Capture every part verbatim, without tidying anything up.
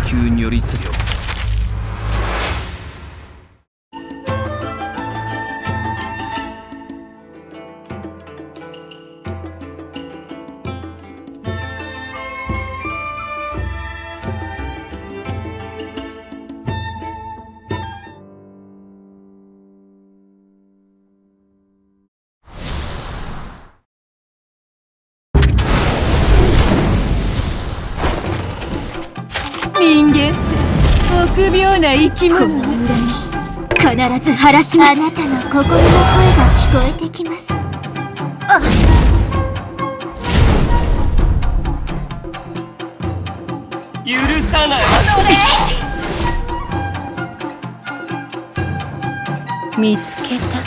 急如律令。 人間って臆病な生き物。この恨み必ず晴らします。あなたの心の声が聞こえてきます。あ許さない。 見つけた。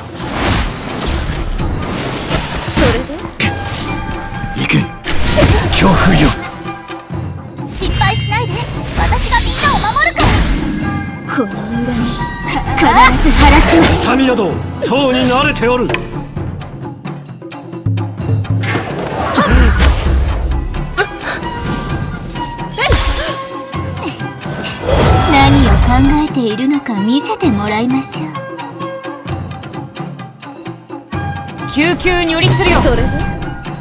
それで行け強風よ。 心配しないで、私がみんなを守るから。この恨み必ず晴らします。 痛みなどとうに慣れておる。 何を考えているのか見せてもらいましょう。救急如律令。それで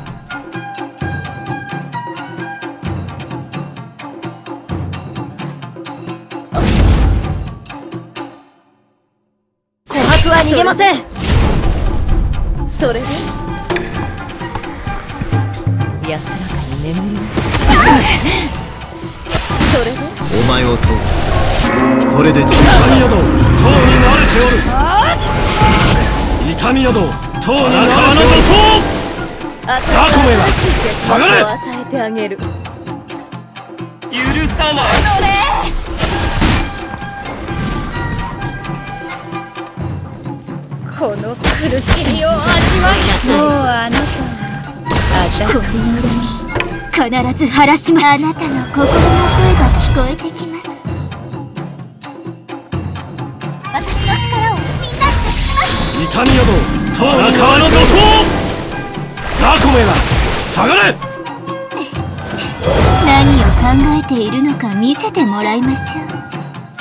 琥珀は逃げません。それで安らかに眠りなさい。それでお前を倒す。これで十分。 痛みなどとうに慣れておる。痛みなどとうに慣れておる。ザコメが下がれ。 与えてあげる。 許さない。 この苦しみを味わいなさい。もうあなたは私の恨み必ず晴らします。あなたの心の声が聞こえてきます。私の力をみんなに託します。 痛みなどとうに川の怒涛。ザコメが下がれ。 何を考えているのか見せてもらいましょう。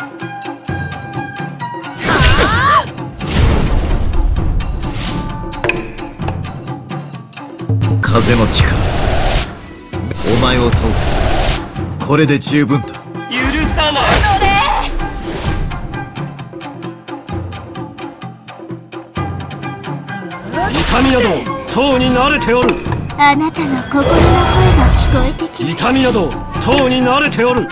風の力、お前を倒す。これで十分だ。 許さない。痛みなどとうに慣れておる。 あなたの心の声が聞こえてきます。 痛みなどとうに慣れておる。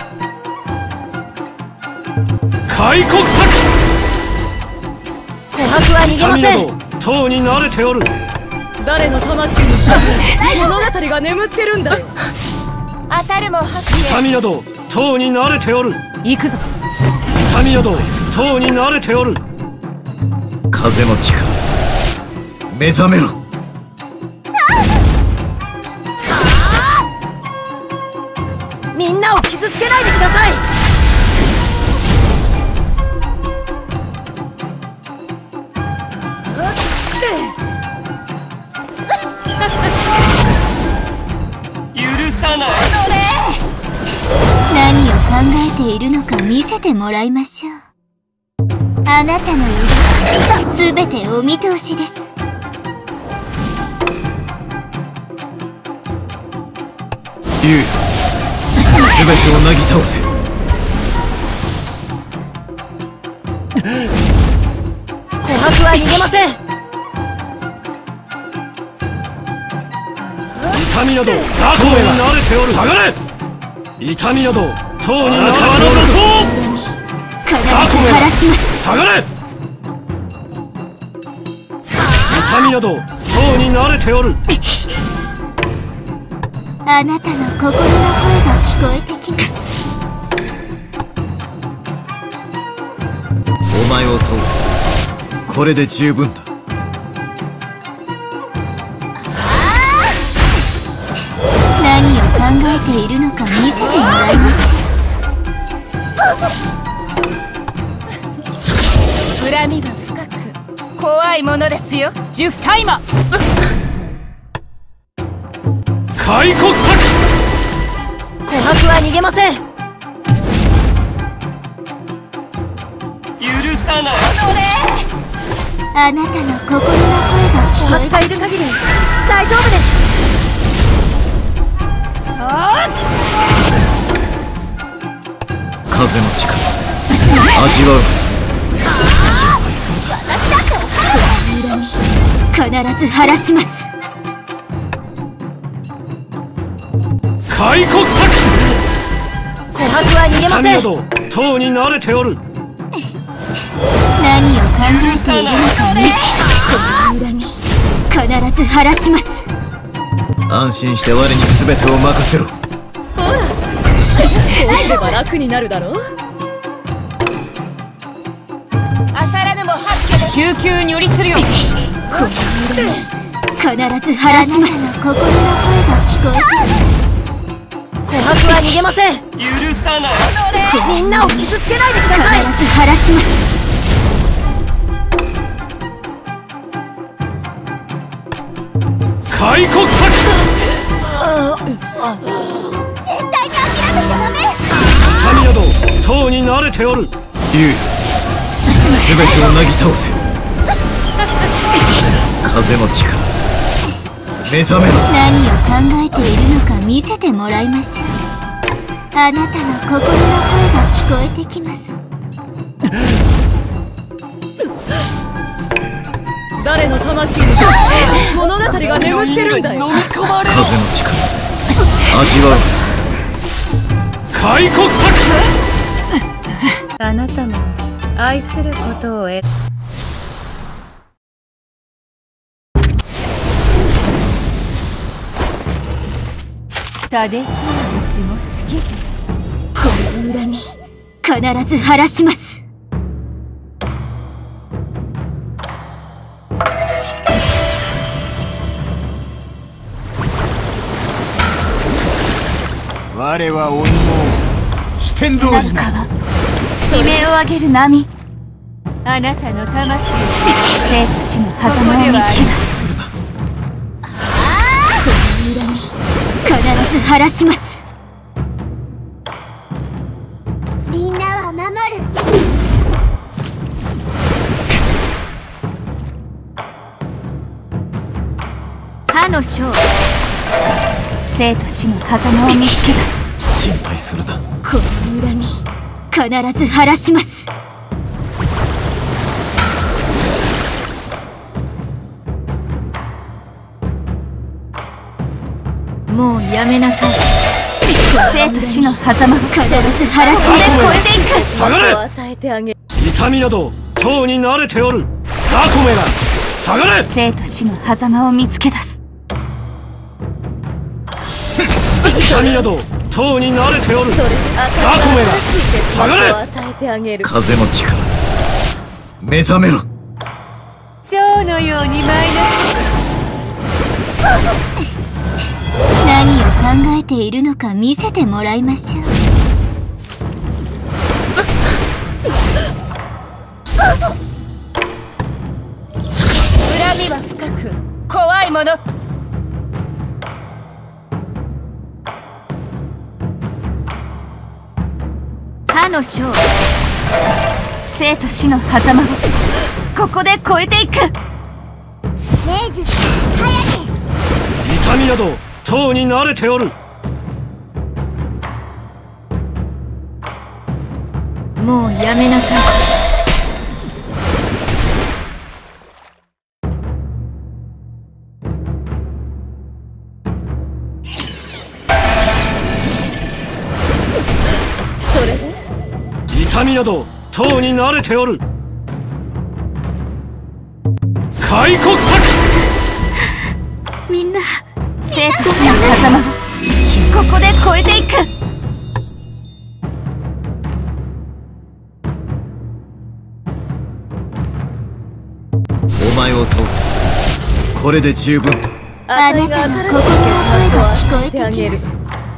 開国策。 琥珀は逃げません。 痛みなどとうに慣れておる。 誰の魂に物語が眠ってるんだよ。当たるも痛みなどとうに慣れておる。 行くぞ。 痛みなどとうに慣れておる。 風の力、目覚めろ。 みんなを傷つけないでください。 許さない。 何を考えているのか見せてもらいましょう。あなたの許しすべてお見通しです。 竜、すべてをなぎ倒せ。 琥珀は逃げません。 痛みなどザコメが慣れておる。下がれ。痛みなどとうに慣れておる。ザコメが下がれ。痛みなどとうに慣れておる。 あなたの心の声が聞こえてきます。 お前を倒す。これで十分だ。 何を考えているのか見せてもらいましょう。恨みが深く怖いものですよ。ジュフタイマ。 開国策。 琥珀は逃げません。 さない。あなたの心の声が聞こえがいる限り大丈夫です。 風の力味わう。心配するな。 私だって恨み必ず晴らします。 開国策。 琥珀は逃げません。 民など唐に慣れておる。 何を考えているのかね。この恨み必ず晴らします。 安心して我に全てを任せろ。 こうすれば楽になるだろう。朝らぬも発揮で救急に寄りつるよ。この恨み必ず晴らします。心の声が聞こえて琥珀は逃げません。許さない。みんなを傷つけないでください。必ず晴らします。 開国策。 絶対に諦めちゃダメ。 民など唐に慣れておる。 ゆい全てをなぎ倒せ。風の力目覚めろ。 何を考えているのか見せてもらいましょう。あなたの心の声が聞こえてきます。誰の魂に物語が眠ってるんだよ。 風の力味わう。 開国策。 あなたも愛することを得タデ虫も好きぜ。この恨み必ず晴らします。 我は鬼の四天童子だ。 悲鳴を上げる波。あなたの魂を生と死の狭間を見し出す。 するな。 その恨み必ず晴らします。みんなは守る。歯の章生と死の狭間を見つけ出す。 心配するな。 この恨み必ず晴らします。もうやめなさい。生と死の狭間を必ず晴らしで超えていく。 下がれ。与えてあげ。痛みなど唐に慣れておる。雑魚めが下がれ。 生と死の狭間を見つけ出す。 痛みなど唐に慣れておる。雑魚めが下がれ。 風の力目覚めろ。 蝶のように舞いなさい。何を考えているのか見せてもらいましょう。恨みは深く怖いもの。歯の章生と死の狭間をここで越えていく。霊術早け。 痛みなど唐に慣れておる。 もうやめなさい。それで痛みなど唐に慣れておる。開国策。 みんな生と死の狭間をここで越えていく。 お前を倒せ。これで十分と。 あなたの心の声が聞こえてきます。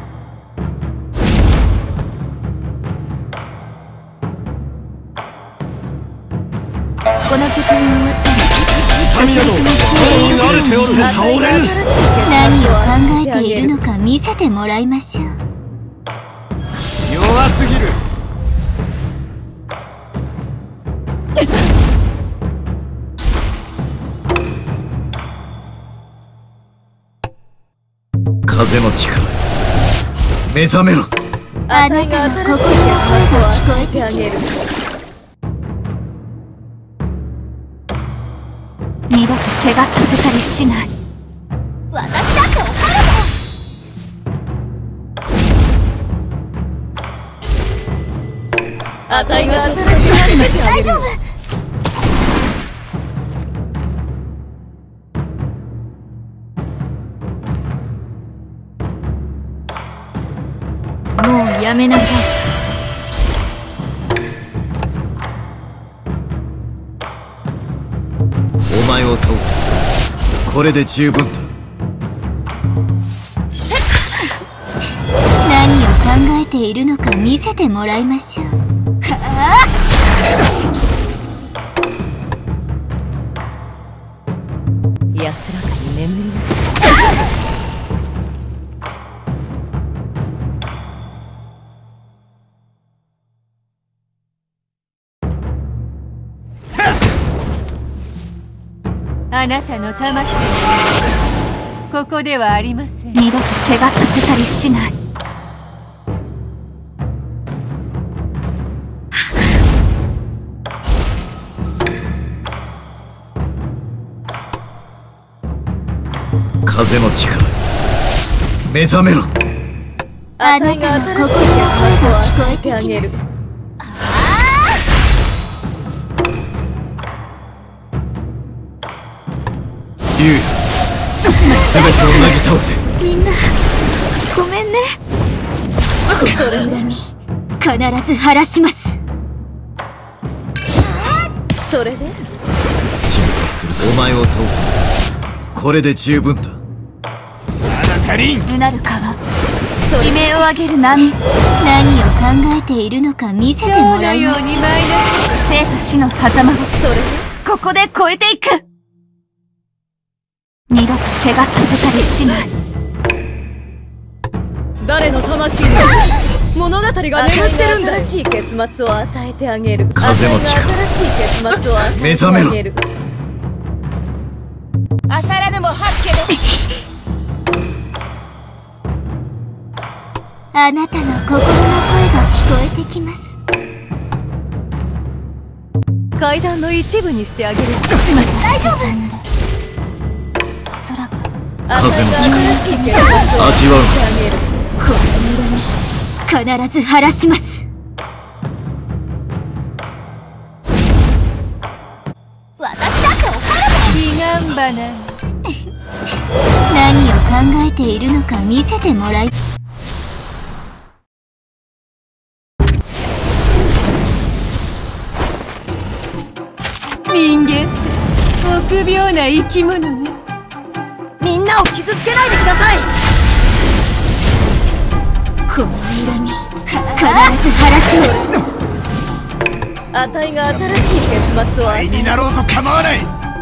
この曲に終わったら痛みなど唐に慣れておる。倒れる。 何を考えているのか見せてもらいましょう。 弱すぎる。 風の力、目覚めろ。 あなたの心の声が聞こえてきます。二度と怪我させたりしない。私だってわかるぜ。あたいがちょっと大丈夫。もうやめなさい。 お前を倒せ。これで十分だ。 何を考えているのか見せてもらいましょう。はあ、安らかに眠りなさい。あなたの魂はここではありません。二度と怪我させたりしない。 風の力、目覚めろ。 あなたの心の声が聞こえてきます。 ユウ、すべてをなぎ倒せ。 みんなごめんね。心恨み必ず晴らします。それで心配する。お前を倒せ。これで十分だ。 まだ足りん。 うなる川、悲鳴を上げる波。何を考えているのか見せてもらいましょう。生と死の狭間をここで越えていく。二度と怪我させたりしない。 誰の魂が物語が眠ってるんだ。新しい結末を与えてあげる。 風の力、目覚めろ。 あさらぬも八家です。あなたの心の声が聞こえてきます。 階段の一部にしてあげる。 しまった。大丈夫。空が風の力、味わう。 この恨み必ず晴らします。私だってわかる。 彼岸花。 何を考えているのか見せてもらい。 人間って臆病な生き物ね。 みんなを傷つけないでください。この恨み必ず晴らします。 あたいが新しい結末を与えになろうと構わない。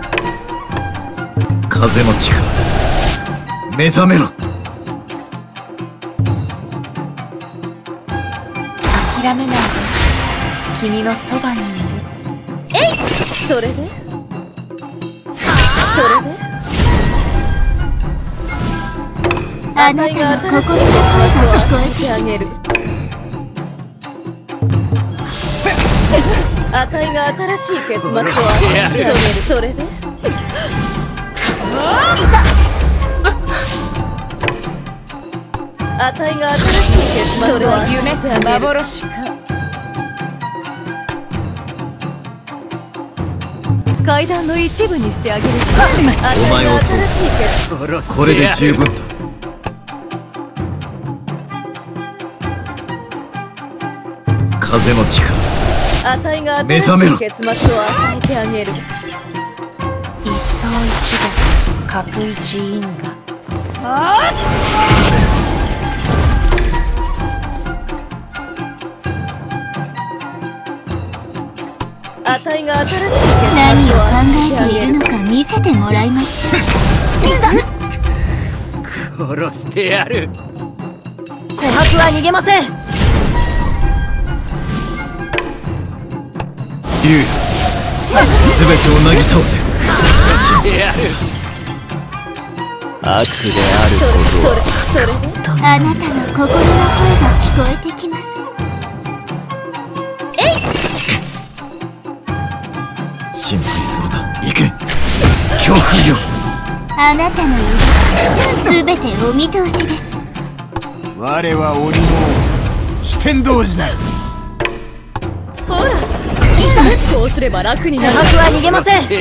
風の力、目覚めろ。 諦めないで。君のそばにいる。 えい。それでそれであなたの心の声が聞こえてきます。 あたいが新しい結末を与えてあげる。それであたいが新しい結末を与えてあげる。夢か幻か。階段の一部にしてあげる。 お前を倒す。これで十分だ。風の力、 あたいが新しい結末を与えてあげる。 一層一度角一因果。ああたいが新しい結末何を考を与えてあえていげる。 るのか見せてもらいましょう。 殺してやる。 琥珀は逃げません。 ユウ、 全てをなぎ倒せ。 悪であることはそれであなたの心の声が聞こえてきます。 心配するな。行け。恐怖よ。 あなたの指すべてお見通しです。 我は鬼の四天童子なり。 ほらこうすれば楽になる。 僕は逃げません。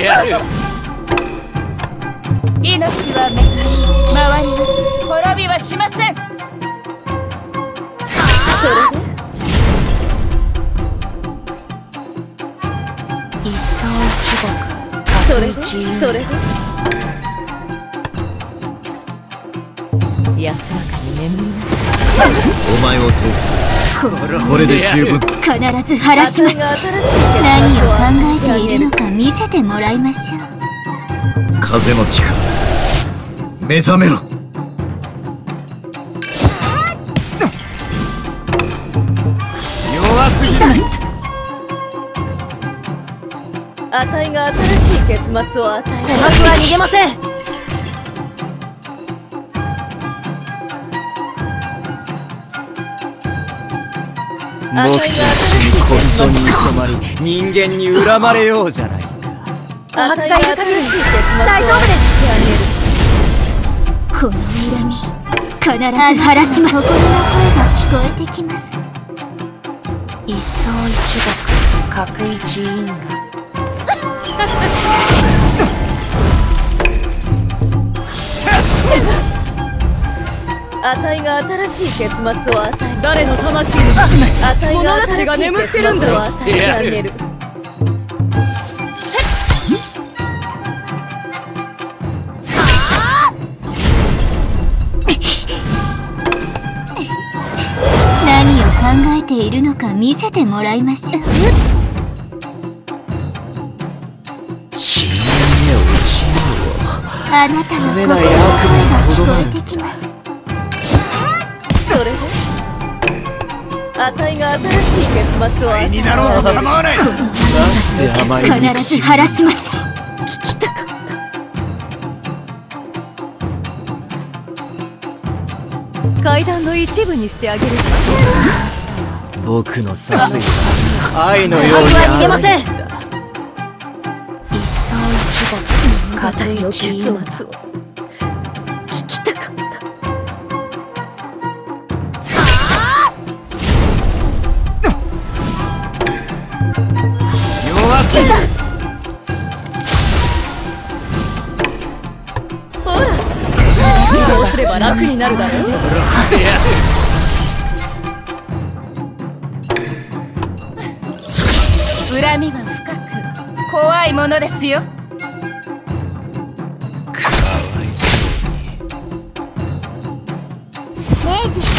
命は巡り回ります。滅びはしません。一層一国それでそれで安らかに眠りなお前を倒す。これで十分。 必ず晴らします。何を考えているのか見せてもらいましょう。 風の力、目覚めろ。 弱すぎる。 あたいが新しい結末を与える。 鼓膜は逃げません。 僕と一緒に混沌に染まり人間に恨まれようじゃないか。 あたいが新しい結末を大丈夫です。この恨み必ず晴らします。心の声が聞こえてきます。 一層一国各一因果。 あたいが新しい結末を与える。誰の魂にあたいが新しい結末を与えてあげる。 何を考えているのか見せてもらいましょう。 死人へ落ちよあなたの心の声が聞こえてきます。 それであたいが新しい結末を与えになろうと構わない。 う。なんで甘い必ず晴らします。 聞きたかった。階段の一部にしてあげる。 僕の殺意は愛のように僕は逃げません。 一層一国各の結一因末を果。 聞きたかった。 弱すぎる。 ほらこうすれば楽になるだろう。 恨みは深く怖いものですよ。 明治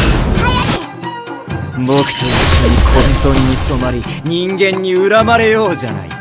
僕と一緒に混沌に染まり人間に恨まれようじゃないか。